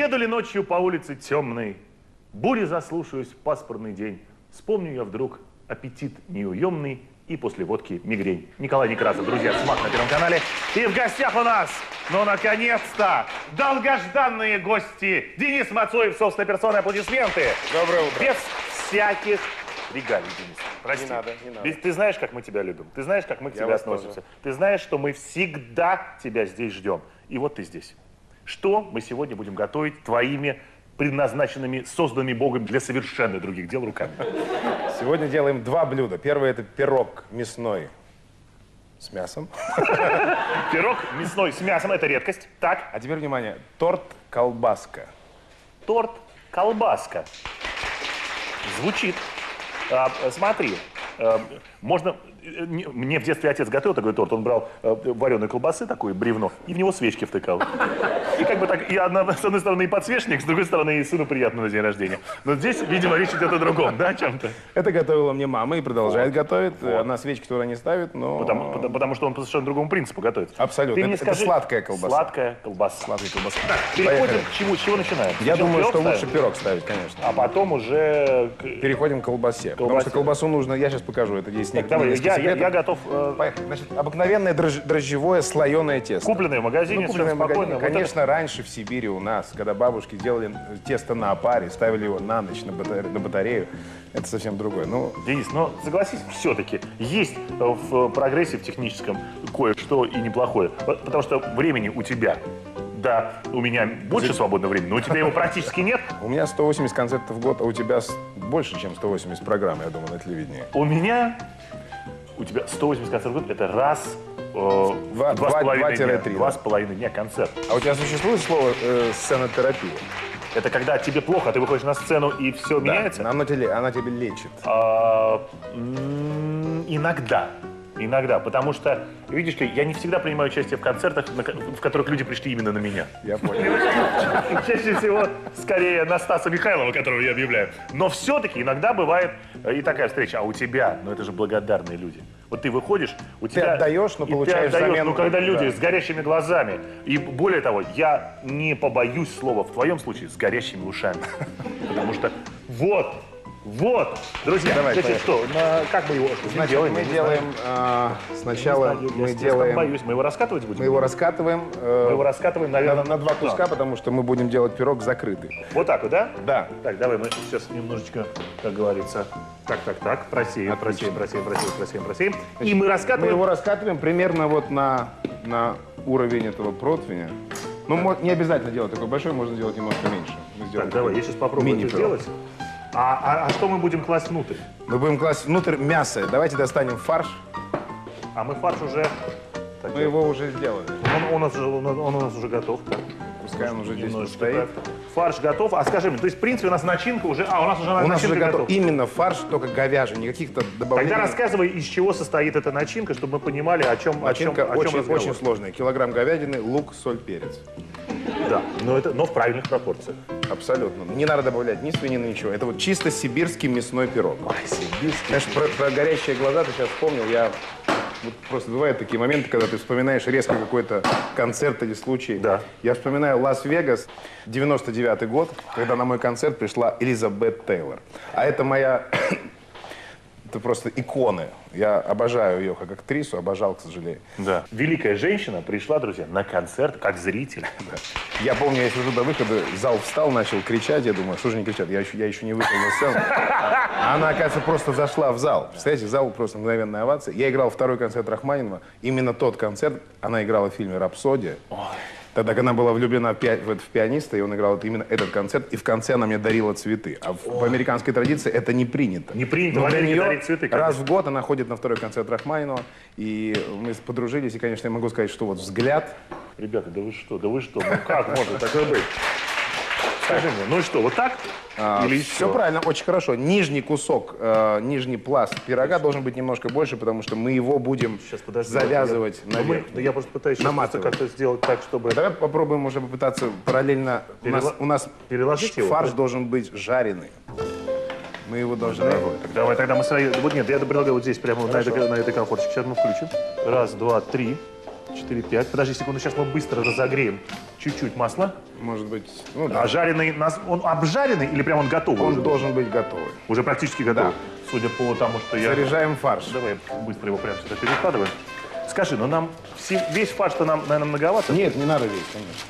Еду ли ночью по улице темной, бури заслушаюсь в пасмурный день, вспомню я вдруг аппетит неуемный и после водки мигрень. Николай Некрасов, друзья, СМАК на Первом канале. И в гостях у нас, ну, наконец-то, долгожданные гости. Денис Мацуев, собственной персоной, аплодисменты. Доброе утро. Без всяких регалий, Денис. Прости. Не надо, не надо. Ты знаешь, как мы тебя любим. Ты знаешь, как мы к тебе относимся. Ты знаешь, что мы всегда тебя здесь ждем. И вот ты здесь. Что мы сегодня будем готовить твоими предназначенными, созданными Богом для совершенно других дел руками? Сегодня делаем два блюда. Первый – это пирог мясной с мясом. Пирог мясной с мясом – это редкость. Так. А теперь, внимание, торт-колбаска. Торт-колбаска. Звучит. Смотри, можно... Мне в детстве отец готовил такой торт. Он брал вареной колбасы, такое бревно, и в него свечки втыкал. И как бы так, и с одной стороны и подсвечник, с другой стороны и сыну приятно на день рождения. Но здесь, видимо, речь идет о другом, да, о чем-то? Это готовила мне мама и продолжает готовить. Она свечки туда не ставит, но... Потому что он по совершенно другому принципу готовит. Абсолютно. Ты мне Это скажи... сладкая колбаса. Сладкая колбаса. Сладкая колбаса. Так, переходим к чему? С чего начинаем? Я думаю, что ставим? лучше пирог ставить, конечно. А потом уже... Переходим к колбасе. Потому что колбасу нужно... Я сейчас покажу. Это есть Так, давай, я готов... Поехали. Значит, обыкновенное дрожжевое слоеное тесто. Купленное в магазине, Купленное в магазине. спокойно. Конечно, раньше в Сибири у нас, когда бабушки делали тесто на опаре, ставили его на ночь на батарею, это совсем другое. Ну, Денис, но согласись, все-таки есть в прогрессе, в техническом, кое-что и неплохое. Потому что времени у тебя, да, у меня больше свободного времени, но у тебя его практически нет. у меня 180 концертов в год, а у тебя больше, чем 180 программ, я думаю, на телевидении. У тебя 180 концертов в год, это раз... Два-3, два с половиной дня концерт. А у тебя существует слово сценотерапия? Это когда тебе плохо, а ты выходишь на сцену и все меняется? Она тебя лечит. Иногда, потому что, видишь ли, я не всегда принимаю участие в концертах, в которых люди пришли именно на меня. Я понял. Чаще всего, скорее, на Стаса Михайлова, которого я объявляю. Но все-таки иногда бывает и такая встреча. А у тебя, ну это же благодарные люди. Вот ты выходишь, у тебя... Ты отдаешь, но получаешь взамен. Ну, когда люди с горящими глазами. И более того, я не побоюсь слова, в твоем случае, с горящими ушами. Потому что вот, друзья, Давай, значит, что, как мы его делаем? Мы делаем, сначала мы делаем... Боюсь, мы его раскатывать будем? Мы его раскатываем. Мы его раскатываем, наверное, на два куска, потому что мы будем делать пирог закрытый. Вот так вот, да? Да. Так, давай мы сейчас немножечко, как говорится, так, просеем. И мы Мы раскатываем. его раскатываем примерно вот на уровень этого противня. Ну, не обязательно делать такой большой, можно делать немножко меньше. Так, давай, я сейчас попробую это сделать. А что мы будем класть внутрь? Мы будем класть внутрь мясо. Давайте достанем фарш. А мы фарш уже... Так, Мы его уже сделали. он у нас уже готов. Так. Пускай он уже здесь Немножечко стоит. так. Фарш готов. А скажи мне, то есть, в принципе, у нас начинка уже... у нас уже У нас начинка уже готов готова. именно фарш, только говяжий, никаких-то добавлений. Тогда рассказывай, из чего состоит эта начинка, чтобы мы понимали, о чем Начинка разговор. очень сложная. Килограмм говядины, лук, соль, перец. Да, но в правильных пропорциях. Абсолютно. Не надо добавлять ни свинины, ничего. Это вот чисто сибирский мясной пирог. Сибирский. Знаешь, про горящие глаза ты сейчас вспомнил. Вот просто бывают такие моменты, когда ты вспоминаешь резко какой-то концерт или случай. Да. Я вспоминаю Лас-Вегас, 99-й год, когда на мой концерт пришла Элизабет Тейлор. А это моя... Это просто иконы. Я обожаю ее как актрису, обожал, к сожалению. Да. Великая женщина пришла, друзья, на концерт как зритель. Да. Я помню, я сижу до выхода, зал встал, начал кричать. Я думаю, что же не кричат? Я еще не вышел на сцену. А она, оказывается, просто зашла в зал. Представляете, зал просто мгновенная овация. Я играл второй концерт Рахманинова. Именно тот концерт она играла в фильме «Рапсодия». Тогда, когда она была влюблена в пианиста, и он играл именно этот концерт, и в конце она мне дарила цветы. А в американской традиции это не принято. Не принято, но для не нее дарить цветы. Раз в год она ходит на второй концерт Рахманинова, и мы подружились, и, конечно, я могу сказать, что вот взгляд... Ребята, да вы что, ну как можно такое быть? Скажи мне, ну и что, вот так? Или все правильно, очень хорошо. Нижний кусок, нижний пласт пирога должен быть немножко больше, потому что мы его будем завязывать наверх. Да я просто пытаюсь как-то сделать так, чтобы... Давай попробуем уже попытаться параллельно. У нас переложить его? Фарш должен быть жареный. Мы его должны... Давай, тогда мы сразу... Вот нет, я предлагаю вот здесь, прямо на этой комфорочке. Сейчас мы включим. Раз, два, три, четыре, пять. Подожди секунду, сейчас мы быстро разогреем чуть-чуть масла. Может быть, ну да. А жареный, он обжаренный или прям он готовый? Он уже? должен быть готовый. Уже практически готовый? Да. Судя по тому, что я... Заряжаем фарш. Давай быстро его прямо сюда перекладываем. Скажи, ну нам весь фарш-то нам, наверное, многовато? Нет, не надо весь, конечно.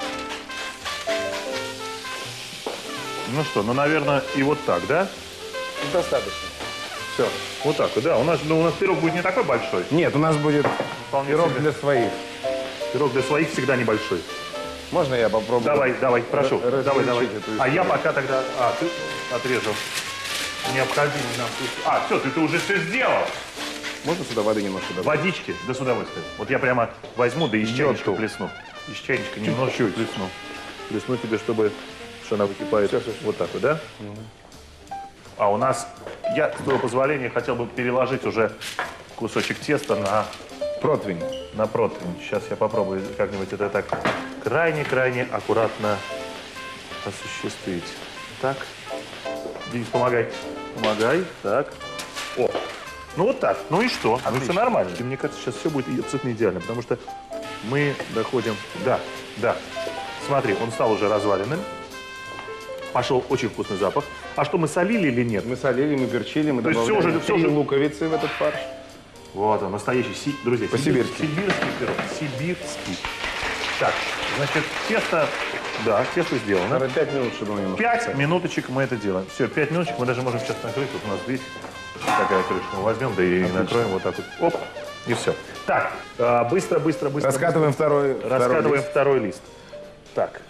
Ну что, ну, наверное, и вот так, да? Достаточно. Все. Вот так вот, да. У нас пирог будет не такой большой. Нет, у нас будет Вполне пирог себе. для своих. Пирог для своих всегда небольшой. Можно я попробую? Давай, прошу. Давай. эту А я историю? пока тогда... ты отрезал. Необходимо нам... все, ты уже все сделал. Можно сюда воды немножко добавить? Водички, да с удовольствием. Вот я прямо возьму, да из чайничка Йоту. плесну. Из чайничка немножко плесну. Плесну тебе, чтобы... Что она выкипает. Всё. Вот так вот, да? А у нас... Я, с твоего позволения, хотел бы переложить уже кусочек теста Противень. на противень. Сейчас я попробую как-нибудь это так крайне-крайне аккуратно осуществить. Так. Денис, помогай. Помогай. Так. О. Ну вот так. Ну и что? Ну все нормально. И мне кажется, сейчас все будет абсолютно идеально, потому что мы доходим... Да. Смотри, он стал уже разваленным. Пошел очень вкусный запах. А что, мы солили или нет? Мы солили, мы перчили, мы То есть добавляем всё 3 уже- луковицы в этот фарш. Вот он, настоящий, друзья, По-сибирски. сибирский пирог. Сибирский. Так, значит, тесто сделано. Наверное, 5 минут, чтобы оно немножко 5 подсохло. минуточек мы это делаем. Все, 5 минуточек мы даже можем сейчас накрыть. Вот у нас здесь такая крышка. Мы возьмем, да и накроем вот так вот. Оп, и все. Так, быстро. Раскатываем Раскатываем лист. второй лист. Так.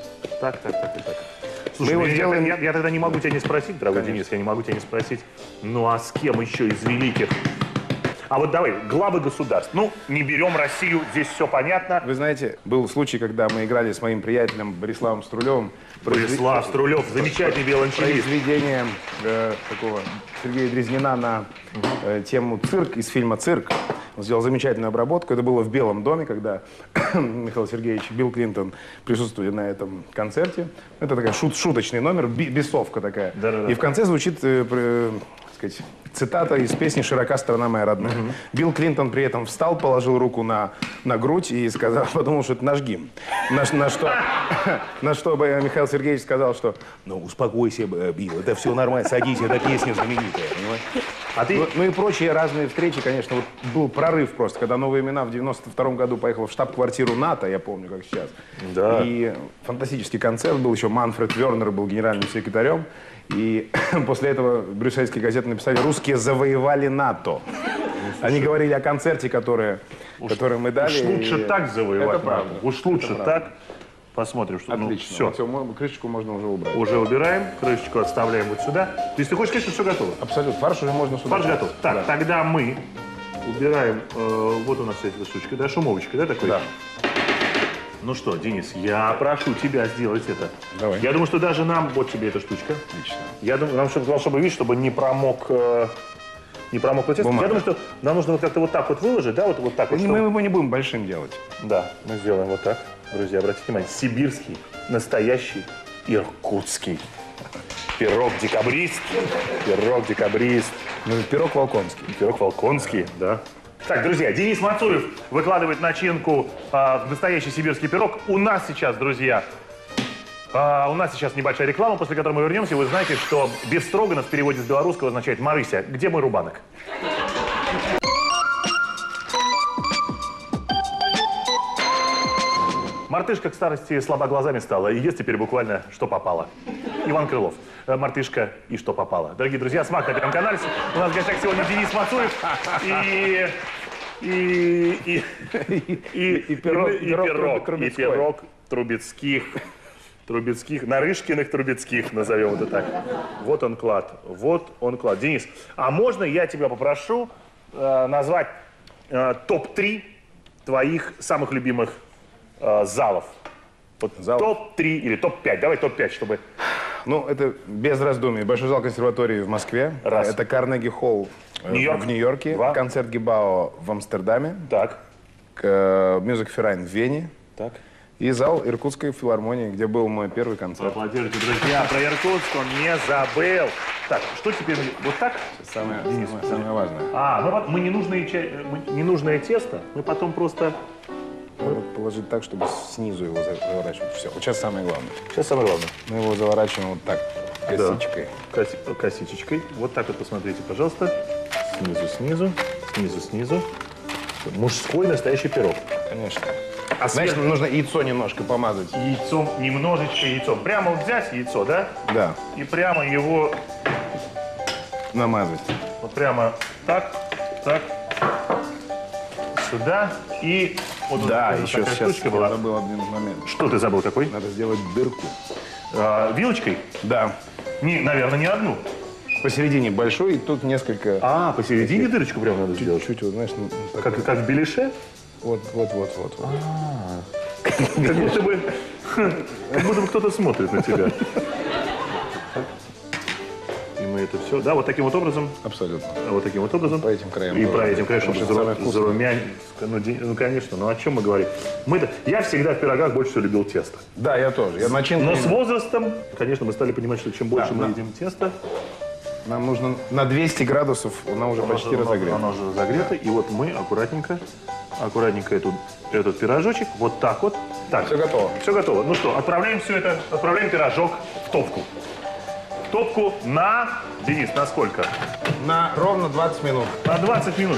Слушай, его я сделаем- я тогда не могу тебя не спросить, дорогой Конечно. Денис, я не могу тебя не спросить, ну а с кем еще из великих? А вот давай, главы государств. Ну, не берем Россию, здесь все понятно. Вы знаете, был случай, когда мы играли с моим приятелем Бориславом Струлевым. Борислав Струлев, замечательный виолончелист. Произведение такого Сергея Дрезнина на тему «Цирк» из фильма «Цирк». Он сделал замечательную обработку. Это было в Белом доме, когда Михаил Сергеевич и Билл Клинтон присутствовали на этом концерте. Это такой шуточный номер, бесовка такая. Да-да-да. И в конце звучит сказать, цитата из песни «Широка страна моя родная». Билл Клинтон при этом встал, положил руку на грудь и сказал, подумал, что это наш гимн. На что Михаил Сергеевич сказал, что «Ну, успокойся, Билл, это все нормально, садись, это песня знаменитая». Понимаешь? А ты... Ну и прочие разные встречи, конечно, вот был прорыв просто, когда «Новые имена» в 92-м году поехал в штаб-квартиру НАТО, я помню, как сейчас. Да. И фантастический концерт был, еще Манфред Вернер был генеральным секретарем. И после этого брюссельские газеты написали «Русские завоевали НАТО». Они говорили о концерте, который мы дали. Уж лучше и так завоевать это правда. надо. Уж лучше Это так. Посмотрим, что... Отлично. все. Вот всё, крышечку можно уже убрать. Уже убираем, крышечку отставляем вот сюда. То есть ты хочешь сказать, что все готово? Абсолютно. Фарш уже можно сюда. Фарш готов. Так, Да. тогда мы убираем, вот у нас эта штучка, да, шумовочка, да, такой? Да. Ну что, Денис, я прошу тебя сделать это. Давай. Я думаю, что даже нам, вот тебе эта штучка. Отлично. Я думаю, нам чтобы видишь, чтобы не промок тесто. Бумага. Я думаю, что нам нужно вот как-то вот так вот выложить, да, вот так вот. Мы чтобы- его не будем большим делать. Да, мы сделаем вот так. Друзья, обратите внимание, сибирский, настоящий, иркутский. Пирог декабрист. Пирог декабрист. Ну, пирог волконский. Пирог волконский, да. Так, друзья, Денис Мацуев выкладывает начинку в настоящий сибирский пирог. У нас сейчас, друзья, небольшая реклама, после которой мы вернемся. Вы знаете, что бефстроганов в переводе с белорусского означает «Марыся, где мой рубанок?» Мартышка к старости слаба глазами стала и ест теперь буквально что попало. Иван Крылов. Мартышка и что попало. Дорогие друзья, «Смак» на Первом канале. У нас в гостях сегодня Денис Мацуев и пирог Трубецких, Нарышкиных Трубецких, назовем это так. Вот он клад. Денис, а можно я тебя попрошу назвать топ-3 твоих самых любимых залов? Вот топ-3 или топ-5. Давай топ-5, чтобы... Ну, это без раздумий. Большой зал консерватории в Москве. Раз. Это Карнеги Холл в Нью-Йорке. Два. Концерт Гибао в Амстердаме. Так. Мюзик Феррайн в Вене. Так. И зал Иркутской филармонии, где был мой первый концерт. Аплодируйте, друзья. Про Иркутск он не забыл. Так, что теперь? Вот так? Самое важное. Мы ненужное тесто, мы потом просто Надо положить так, чтобы снизу его заворачивать. Все. Вот сейчас самое главное. Сейчас самое главное. Мы его заворачиваем вот так, косичкой. Да. Косичечкой. Вот так вот посмотрите, пожалуйста. Снизу, снизу, снизу, снизу. Мужской настоящий пирог. Конечно. А Значит, нужно яйцо немножко помазать. Яйцом, немножечко яйцом. Прямо вот взять яйцо, да? Да. И прямо его Намазать. вот прямо так, так, сюда. И вот Да, вот еще такая сейчас штучка я была. забыл один момент. Что ты забыл какой? Надо сделать дырку. Вилочкой? Да. Наверное, не одну. Посередине большой, и тут несколько... Посередине дырочку прям надо сделать. Чуть-чуть, вот, знаешь, ну, так Как в беляше? вот. Как будто бы кто-то смотрит на тебя. И мы это все, да, вот таким вот образом. Абсолютно. Вот таким вот образом. По этим краям. И тоже. по этим краям, чтобы Потому что самое вкусное. зарумянить. Ну, конечно, ну о чем мы говорим? Я всегда в пирогах больше всего любил тесто. Да, я тоже. Я начинку... Но с возрастом, конечно, мы стали понимать, что чем больше мы да. едим теста, Нам нужно на 200 градусов, она уже почти разогрета. Она уже разогрета. И вот мы аккуратненько этот пирожочек вот так вот. Так, Все готово. Все готово. Ну что, отправляем пирожок в топку. В топку Денис, на сколько? На ровно 20 минут. На 20 минут.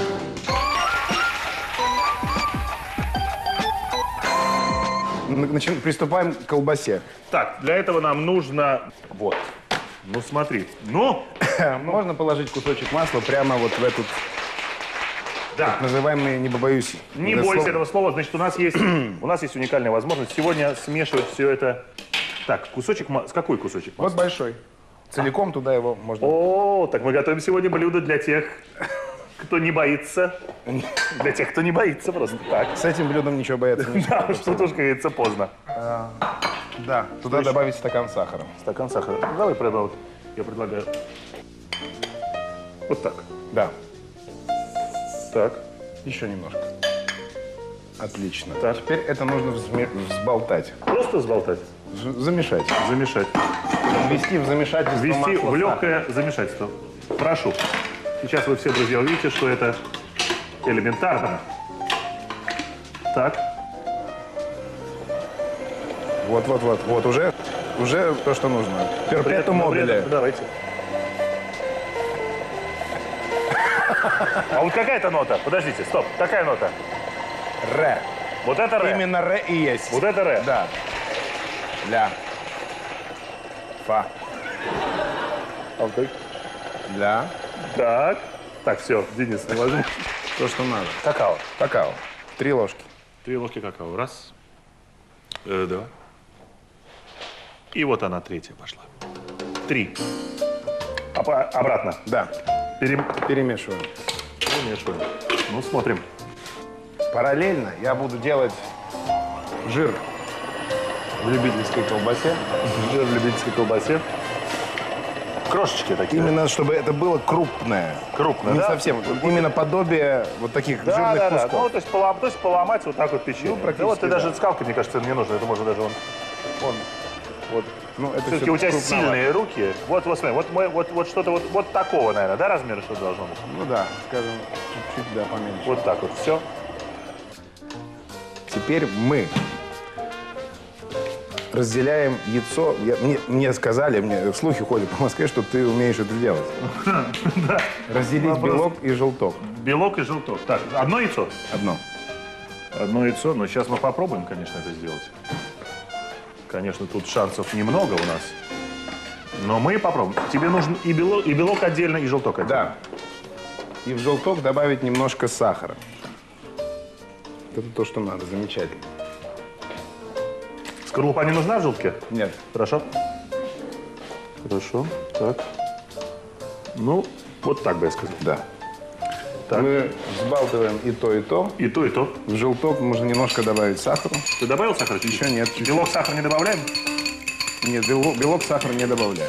Приступаем к колбасе. Так, для этого нам нужно... Вот. Ну, смотри. Ну! Можно положить кусочек масла прямо вот в этот, Да. так называемый, не побоюсь. Не это бойся слово. этого слова. Значит, у нас есть уникальная возможность сегодня смешивать все это. Так, какой кусочек масла? Вот большой. Целиком туда его можно... О, так мы готовим сегодня блюдо для тех, кто не боится. Для тех, кто не боится просто так. С этим блюдом ничего бояться не Да, что тоже, как говорится, поздно. Да, туда добавить стакан сахара. Стакан сахара. Давай, я предлагаю. Вот так. Да, Так. еще немножко. Отлично. Так. Теперь это нужно взболтать. Просто взболтать. Замешать. Замешать. Ввести в замешательство Ввести масла, в легкое замешательство. Прошу. Сейчас вы все, друзья, увидите, что это элементарно. Так. Вот, уже то, что нужно. Перпетум мобиле. Давайте. А вот какая-то нота? Подождите, стоп. Какая нота? Ре. Вот это ре. Именно ре и есть. Вот это ре. Да. Ля. Фа. Окей. Ля. Так. Так, все, Денис, не возьму. То, что надо. Какао. Какао. 3 ложки. 3 ложки какао. Раз. Два. И вот она, третья пошла. 3. Обратно. Да. Перемешиваем. Перемешиваем. Ну, смотрим. Параллельно я буду делать жир в любительской колбасе. Жир в любительской колбасе. Крошечки такие. Именно, чтобы это было крупное. Крупное, Не да? совсем. Именно подобие вот таких жирных Да. кусков. Ну, то есть поломать вот так вот печенье. Ну, практически, Да вот ты да. даже скалкой, мне кажется, не нужно. Это можно даже вот. Ну, это Все-таки всё у тебя крупновато. сильные руки. Вот смотри, вот что-то вот такого, наверное, да, размера что должно быть? Ну да, скажем, чуть-чуть, да, поменьше. Вот так вот, все. Теперь мы разделяем яйцо. Мне сказали, слухи ходят по Москве, что ты умеешь это делать. Разделить Вопрос. белок и желток. Белок и желток. Так, одно яйцо? Одно. Одно яйцо, но сейчас мы попробуем, конечно, это сделать. Конечно, тут шансов немного у нас. Но мы попробуем. Тебе нужен и белок отдельно, и желток отдельно. Да. И в желток добавить немножко сахара. Это то, что надо. Замечательно. Скорлупа не нужна в желтке? Нет. Хорошо. Хорошо. Так. Ну, вот так бы я сказал. Да. Так. Мы взбалтываем и то, и то. И то, и то. В желток можно немножко добавить сахара. Ты добавил сахар? Еще нет. Чуть-чуть. Белок, сахар не добавляем? Нет, белок, сахар не добавляем.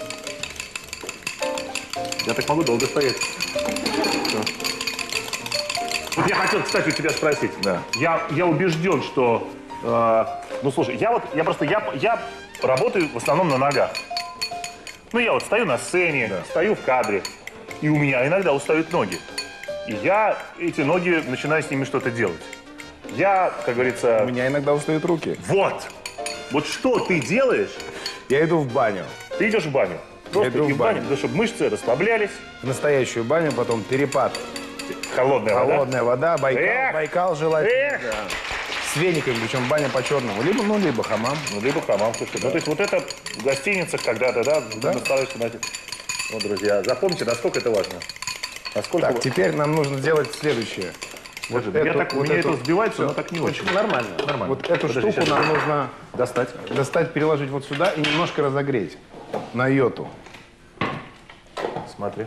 Я так могу долго стоять. Всё. Вот я хотел, кстати, у тебя спросить. Да. Я убежден, что... ну, слушай, я работаю в основном на ногах. Ну, я вот стою на сцене, стою в кадре, и у меня иногда устают ноги. И я эти ноги начинаю с ними что-то делать. Я, как У говорится... меня иногда устают руки. Вот! Вот что ты делаешь? Я иду в баню. Ты идешь в баню. Просто иду иди в в баню, баню. да, чтобы мышцы расслаблялись. В настоящую баню, потом перепад. Холодная вода. Холодная вода, Байкал, Эх! Байкал желательно. Эх! Да. С вениками, причем баня по-черному. Либо хамам. Ну, либо хамам, слушай. Ну, то есть вот это в гостиницах когда-то, да? Да. Наставишься на... Вот, друзья, запомните, насколько это важно. Насколько... Так, теперь нам нужно сделать следующее. Вот у меня это сбивается, но так не очень. Нормально. Нормально. Вот эту Подожди, штуку сейчас. нам нужно достать, переложить вот сюда и немножко разогреть на йоту. Смотри.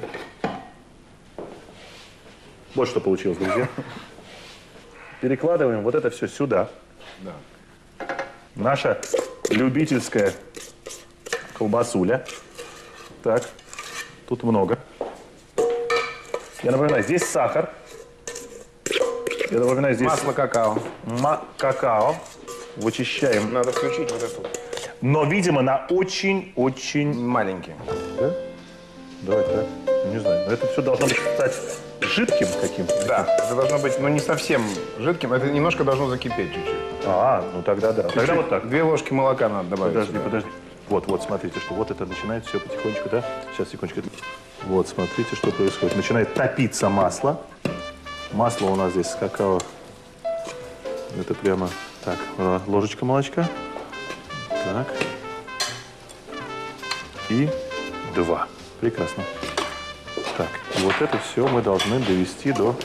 Вот что получилось, друзья. Перекладываем вот это все сюда. Да. Наша любительская колбасуля. Так, тут много. Я напоминаю, здесь сахар. Я напоминаю, здесь Масло какао. какао. Вычищаем. Надо включить вот эту. Но, видимо, на очень-очень... Маленький. Да? Давай так. Не знаю. Но это все должно быть стать жидким каким-то. Да, это должно быть, ну, не совсем жидким, это немножко должно закипеть чуть-чуть. Ну тогда да. Тогда Чуть-чуть. вот так. 2 ложки молока надо добавить. Подожди, сюда. подожди. Вот, смотрите, что вот это начинает все потихонечку, да? Сейчас, секундочку. Вот, смотрите, что происходит. Начинает топиться масло. Масло у нас здесь с какао. Это прямо... Так, ложечка молочка. Так. И 2. Прекрасно. Так, и вот это все мы должны довести до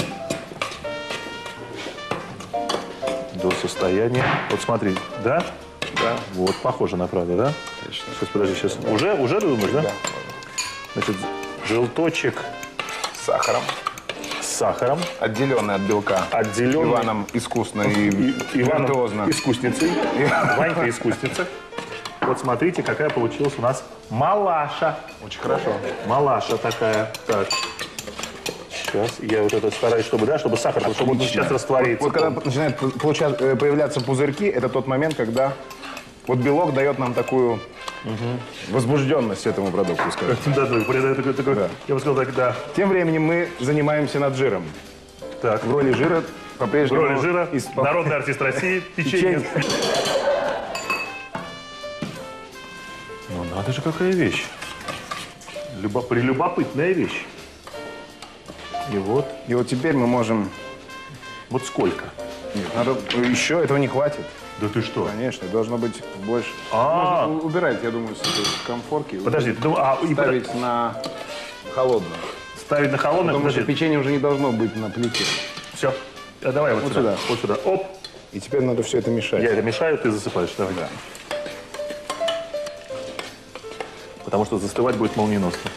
состояния. Вот смотри, да? Да. Вот, похоже на правду, да? Отлично. Сейчас, подожди, сейчас. Уже думаешь, да? Да. Значит, желточек С сахаром. с сахаром, Отделенный от белка. отделенный Иваном искусно и Иваном виртуозно. искусницей. Ванька искусница. Вот смотрите, какая получилась у нас малаша. Очень хорошо. Малаша такая. Так. Сейчас я вот это стараюсь, чтобы сахар, чтобы он сейчас растворится. Вот когда начинают появляться пузырьки, это тот момент, когда вот белок дает нам такую возбужденность этому продукту, скажем. Да, такой, Да. я бы сказал так, да. Тем временем мы занимаемся над жиром. Так. В роли жира В по-прежнему... роли жира, испол- народный артист России, печенье. Ну надо же, какая вещь. Прелюбопытная вещь. И вот, И вот теперь мы можем... вот сколько? Нет, надо еще, этого не хватит. Да ты что? Конечно, должно быть больше. А. Можно убирать, я думаю, с этой комфорки. Подожди, Ставить на холодную. ставить на холодное, Потому что подожди. печенье уже не должно быть на плите. Все. Давай вот, Вот сюда. сюда. Вот сюда. Оп. И теперь надо все это мешать. Я это мешаю, ты засыпаешь. Давай. Да. Потому что застывать будет молниеносно.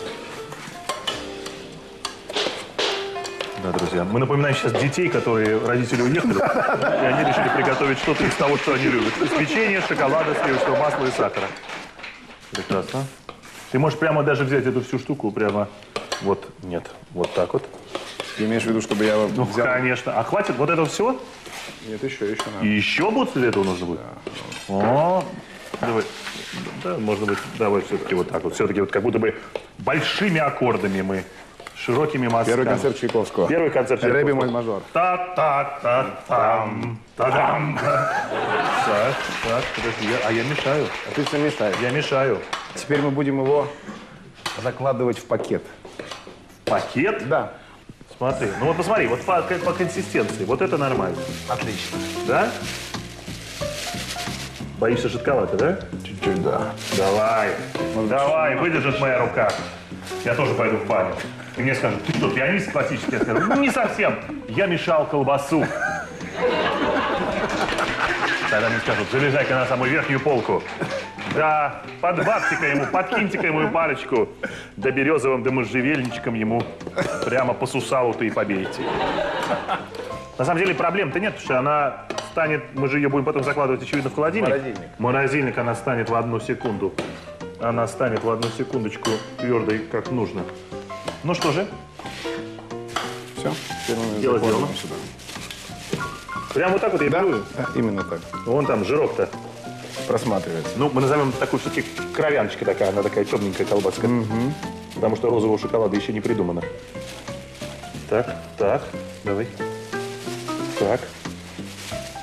Да, друзья. Мы напоминаем сейчас детей, которые родители уехали, и они решили приготовить что-то из того, что они любят. Из печенья, шоколада, сливочного масла и сахара. Прекрасно. Ты можешь прямо даже взять эту всю штуку, прямо вот, нет, вот так вот. Ты имеешь в виду, чтобы я Ну, взял? конечно. А хватит вот этого всего? Нет, еще надо. И еще будет для этого нужно будет? О, давай. Да, может быть, давай все-таки вот так вот. Все-таки вот как будто бы большими аккордами мы, широкими мазками. Первый концерт Чайковского. Первый концерт Чайковского. Ре бемоль мажор. Та-та-та-там, та-дам. Так, подожди, я мешаю. А ты все мешаешь. Я мешаю. Теперь мы будем его закладывать в пакет. Пакет? Да. Смотри, ну вот посмотри, вот по консистенции, вот это нормально. Отлично. Да? Боишься жидковато, да? Чуть-чуть, да. Давай, давай, выдержит моя рука. Я тоже пойду в баню. И мне скажут, ты что, пианист классический? Я скажу, ну не совсем, я мешал колбасу. Тогда мне скажут, залезай-ка на самую верхнюю полку. Да, подбавьте-ка ему, подкиньте-ка ему парочку. Да березовым, да можжевельничком ему прямо по сусалу-то и побейте. На самом деле проблем-то нет, потому что она станет, мы же ее будем потом закладывать, очевидно, в холодильник. Морозильник. Морозильник она станет в 1 секунду. Она станет в 1 секундочку твердой, как нужно. Ну что же, Все. Теперь мы Дело закладываем сделано. сюда. прямо вот так вот я Да, беру. да, именно так. Вон там жирок-то. Просматривается. Ну, мы назовем такую все-таки кровяночка такая, она такая темненькая колбаска. Потому что розового шоколада еще не придумано. Так, давай. Так.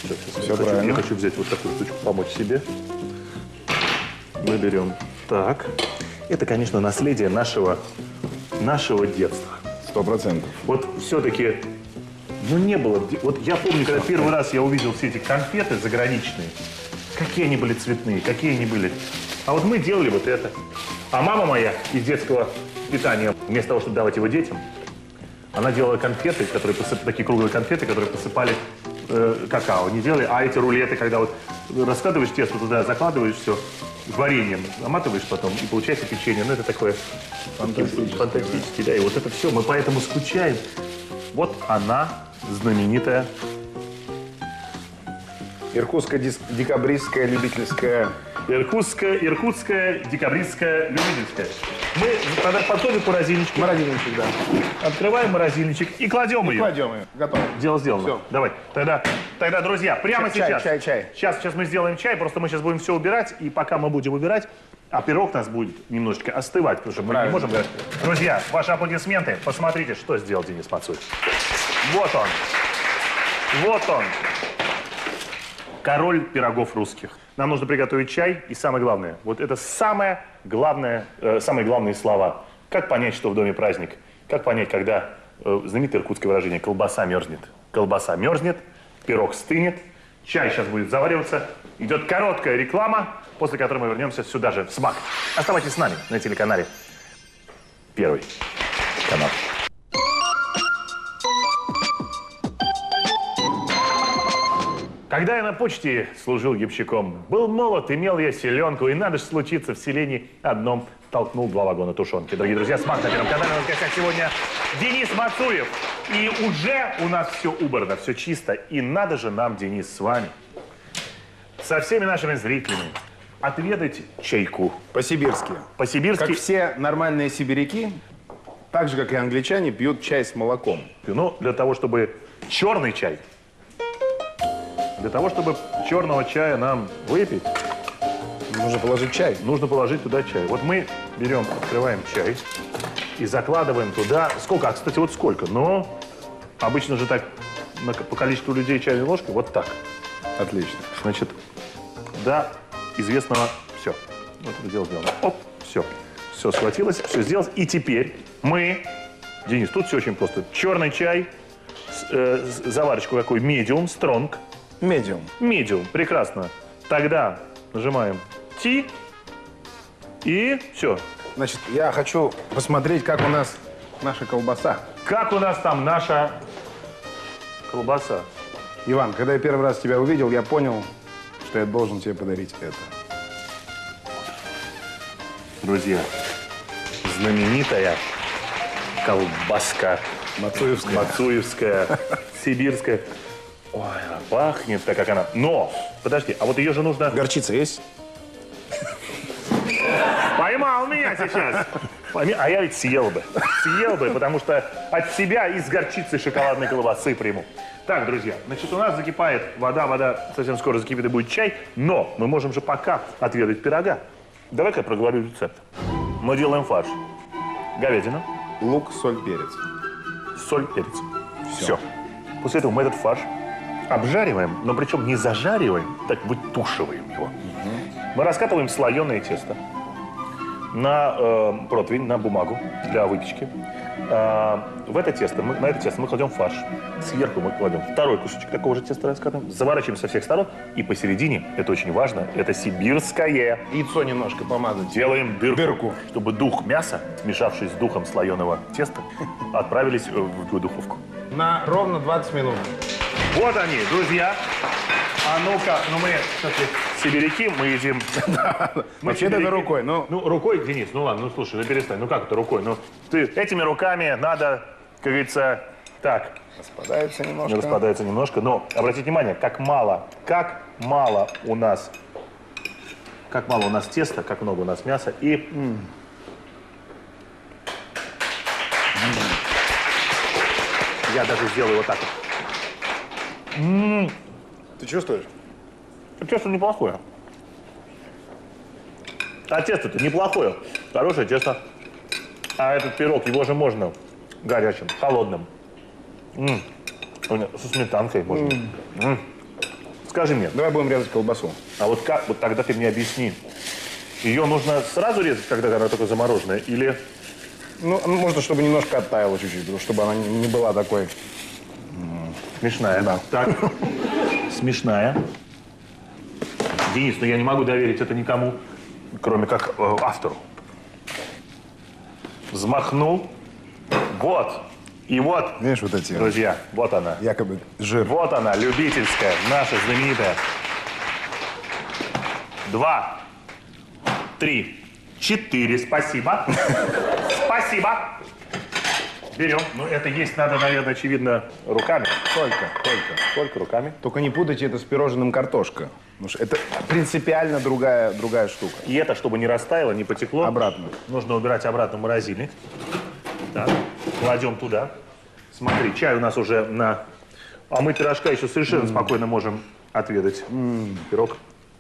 Все правильно. Я хочу взять вот такую штучку, помочь себе. Мы берем. Так. Это, конечно, наследие нашего детства. 100%. Вот все-таки, ну не было. Вот я помню, когда первый раз я увидел все эти конфеты заграничные, какие они были цветные, какие они были. А вот мы делали вот это. А мама моя из детского питания, вместо того, чтобы давать его детям, она делала конфеты, которые такие круглые конфеты, которые посыпали какао. Не делали, а эти рулеты, когда вот раскладываешь тесто туда, закладываешь все вареньем, наматываешь потом, и получается печенье. Ну, это такое фантастическое. Да, и вот это все, мы поэтому скучаем. Вот она, знаменитая. Иркутско-декабристская любительская. Иркутская, декабристская, любительская. Мы тогда подходим к морозильничку. Морозильничек, да. Открываем морозильничек и кладем ее. Кладем ее. Готово. Дело сделано. Всё. Давай. Тогда, друзья, прямо сейчас. Чай. Сейчас мы сделаем чай, просто мы сейчас будем все убирать, и пока мы будем убирать, а пирог у нас будет немножечко остывать, потому что мы не можем... Друзья, ваши аплодисменты. Посмотрите, что сделал Денис Мацуев. Вот он. Вот он. Король пирогов русских. Нам нужно приготовить чай, и самое главное, вот это самые главные слова. Как понять, что в доме праздник? Как понять, когда знаменитое иркутское выражение «колбаса мерзнет». Колбаса мерзнет, пирог стынет, чай сейчас будет завариваться. Идет короткая реклама, после которой мы вернемся сюда же, в СМАК. Оставайтесь с нами на телеканале Первый канал. Когда я на почте служил гибщиком, был молод, имел я селенку, и надо же случиться в селении одном толкнул 2 вагона тушенки. Дорогие друзья, СМАК на Первом канале. У нас в гостях сегодня Денис Мацуев. И уже у нас все убрано, все чисто. И надо же нам, Денис, с вами, со всеми нашими зрителями, отведать чайку. По-сибирски. По-сибирски. Как все нормальные сибиряки, так же, как и англичане, пьют чай с молоком. Ну, для того, чтобы черный чай, для того, чтобы черного чая нам выпить, нужно положить чай. Нужно положить туда чай. Вот мы берем, открываем чай и закладываем туда... Сколько? А, кстати, вот сколько? Но обычно же так по количеству людей чайной ложкой. Вот так. Отлично. Значит, до известного... Все. Вот это дело сделано. Оп, все. Все схватилось, все сделалось. И теперь мы... Денис, тут все очень просто. Черный чай, заварочку какой? Medium, strong. Медиум. Medium, прекрасно. Тогда нажимаем T и все. Значит, я хочу посмотреть, как у нас наша колбаса. Как у нас там наша колбаса? Иван, когда я первый раз тебя увидел, я понял, что я должен тебе подарить это. Друзья, знаменитая колбаска. Мацуевская. Мацуевская, сибирская. Ой, она пахнет так, как она. Но, подожди, а вот ее же нужно... Горчица есть? Поймал меня сейчас. А я ведь съел бы. Съел бы, потому что от себя из горчицы шоколадной колбасы приму. Так, друзья, значит, у нас закипает вода совсем скоро закипит и будет чай, но мы можем же пока отведать пирога. Давай-ка я проговорю рецепт. Мы делаем фарш. Говядина. Лук, соль, перец. Соль, перец. Все. После этого мы этот фарш обжариваем, но причем не зажариваем, так вытушиваем его. Мы раскатываем слоеное тесто на противень, на бумагу для выпечки. На это тесто мы кладем фарш. Сверху мы кладем второй кусочек такого же теста, раскатываем, заворачиваем со всех сторон. И посередине, это очень важно, это сибирское. Яйцо немножко помазать. Делаем дырку, чтобы дух мяса, смешавшись с духом слоеного теста, отправились в духовку. На ровно 20 минут. Вот они, друзья. А ну-ка, мы, кстати, сибиряки, мы едим... Вообще-то это рукой, Ну, рукой, Денис, ну ладно, ну слушай, ну перестань, ну как это рукой? Ну, ты этими руками надо, как говорится, так... Распадается немножко. Распадается немножко, но обратите внимание, как мало у нас теста, как много у нас мяса и... Я даже сделаю вот так вот. Ты чувствуешь? Тесто неплохое. А тесто-то неплохое. Хорошее тесто. А этот пирог, его же можно горячим, холодным. Со сметанкой можно. скажи мне, Давай будем резать колбасу. а вот как, вот тогда ты мне объясни, ее нужно сразу резать, когда она только замороженная, или... Ну, можно, чтобы немножко оттаяла чуть-чуть, чтобы она не была такой... Смешная. Да. Так, смешная. Денис, ну я не могу доверить это никому, кроме как автору. Взмахнул. Вот. И вот, Видишь, вот эти друзья, вот она. якобы жир. Вот она, любительская, наша знаменитая. 2, 3, 4. Спасибо. Спасибо. Берем. Ну, это есть надо, наверное, очевидно, руками. Только руками. Только не путайте это с пирожным картошка. Потому что это принципиально другая штука. И это, чтобы не растаяло, не потекло. Обратно. Нужно убирать обратно в морозильник. Так, кладем туда. Смотри, чай у нас уже на... А мы пирожка еще совершенно спокойно можем отведать. Пирог.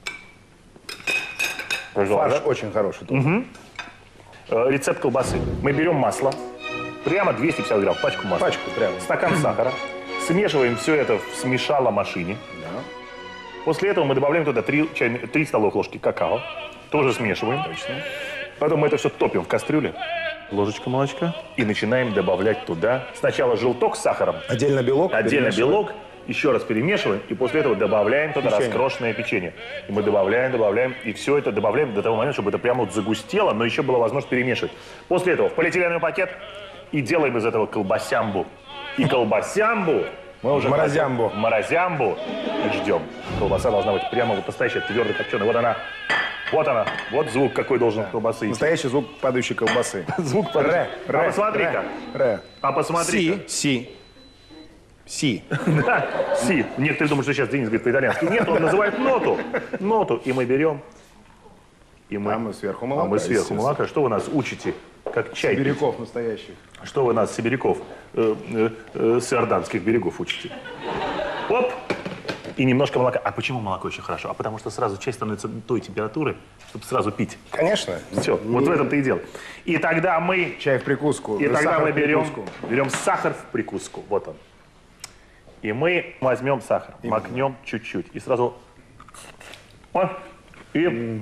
Фарш очень хороший. Рецепт колбасы. Мы берем масло. Прямо 250 грамм, пачку масла. Пачку прямо. Стакан сахара. Смешиваем все это в смешаломашине. Да. После этого мы добавляем туда 3 столовых ложки какао. Тоже смешиваем. Точно. Потом мы это все топим в кастрюле. Ложечка молочка. И начинаем добавлять туда сначала желток с сахаром. Отдельно белок. Отдельно перемешиваем. белок. Еще раз перемешиваем. И после этого добавляем туда Печенье. раскрошенное печенье. И мы добавляем. И все это добавляем до того момента, чтобы это прямо вот загустело, но еще была возможность перемешивать. После этого в полиэтиленовый пакет. И делаем из этого колбасямбу. И колбасямбу мы уже... Морозямбу. Морозямбу. И ждем. Колбаса должна быть прямо вот настоящая, твердо копченая. Вот она. Вот она. Вот звук, какой должен от колбасы идти. Настоящий звук падающей колбасы. Звук падающий. А посмотри-ка. Ре. А посмотри. Си. Да, си. Некоторые думают, что сейчас Денис говорит по-итальянски. Нет, он называет ноту. Ноту. И мы берем. И мы... А мы сверху молока. А мы сверху молока. Что вы нас учите? Как чай. Сибиряков настоящих. Что вы нас, сибиряков, с иорданских берегов учите? Оп! И немножко молока. А почему молоко еще хорошо? А потому что сразу чай становится той температуры, чтобы сразу пить. Конечно. Все, вот в этом-то и дело. И тогда мы... Чай в прикуску. И тогда сахар мы в прикуску. берем сахар в прикуску. Вот он. И мы возьмем сахар, макнем чуть-чуть. И сразу... О, и...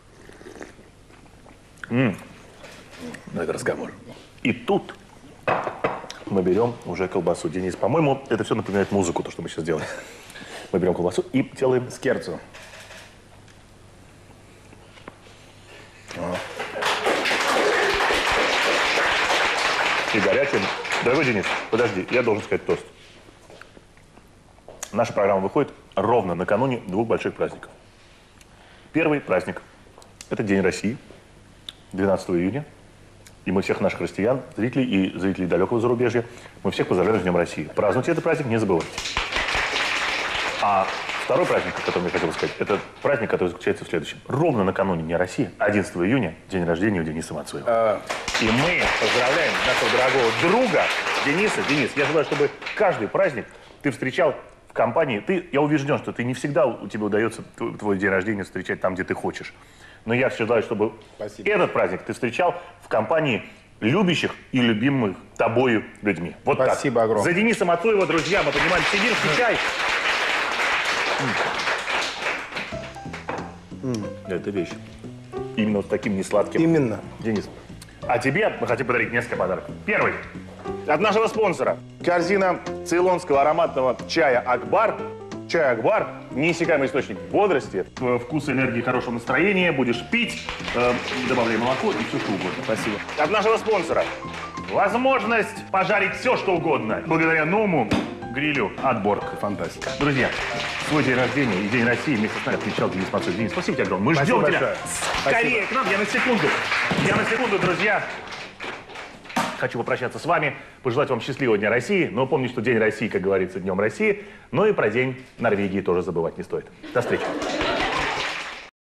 Ну, это разговор. И тут мы берем уже колбасу. Денис, по-моему, это все напоминает музыку, то, что мы сейчас делаем. Мы берем колбасу и делаем Скерцу. и горячим. Дорогой Денис, подожди, я должен сказать тост. Наша программа выходит ровно накануне 2 больших праздников. Первый праздник – это День России, 12 июня. И мы всех наших россиян, зрителей и зрителей далекого зарубежья, мы всех поздравляем с Днем России. Празднуйте этот праздник, не забывайте. А второй праздник, о котором я хотел сказать, это праздник, который заключается в следующем. Ровно накануне Дня России, 11 июня, день рождения у Дениса Мацуева. И мы поздравляем нашего дорогого друга Дениса. Денис, я желаю, чтобы каждый праздник ты встречал в компании. Я убежден, что ты не всегда у тебя удается твой день рождения встречать там, где ты хочешь. Но я желаю, чтобы этот праздник ты встречал в компании любящих и любимых тобою людьми. Вот Спасибо так. огромное. За Дениса Мацуева, друзья, мы поднимаем сибирский чай. Это вещь. Именно вот таким несладким. Именно. Денис, а тебе мы хотим подарить несколько подарков. Первый. От нашего спонсора. Корзина цейлонского ароматного чая «Акбар». Чай «Акбар» – неиссякаемый источник бодрости, вкус, энергии, хорошего настроения. Будешь пить, добавляй молоко и все, что угодно. Спасибо. От нашего спонсора. Возможность пожарить все, что угодно. Благодаря новому грилю от Борг. Фантастика. Друзья, свой день рождения и День России вместе с нами отмечал Денис Мацуев. Денис, спасибо тебе огромное. Мы Спасибо ждем тебя. большое. Скорее к нам. Я на секунду, друзья. Хочу попрощаться с вами, пожелать вам счастливого Дня России. Но помните, что День России, как говорится, Днем России. Но и про День Норвегии тоже забывать не стоит. До встречи.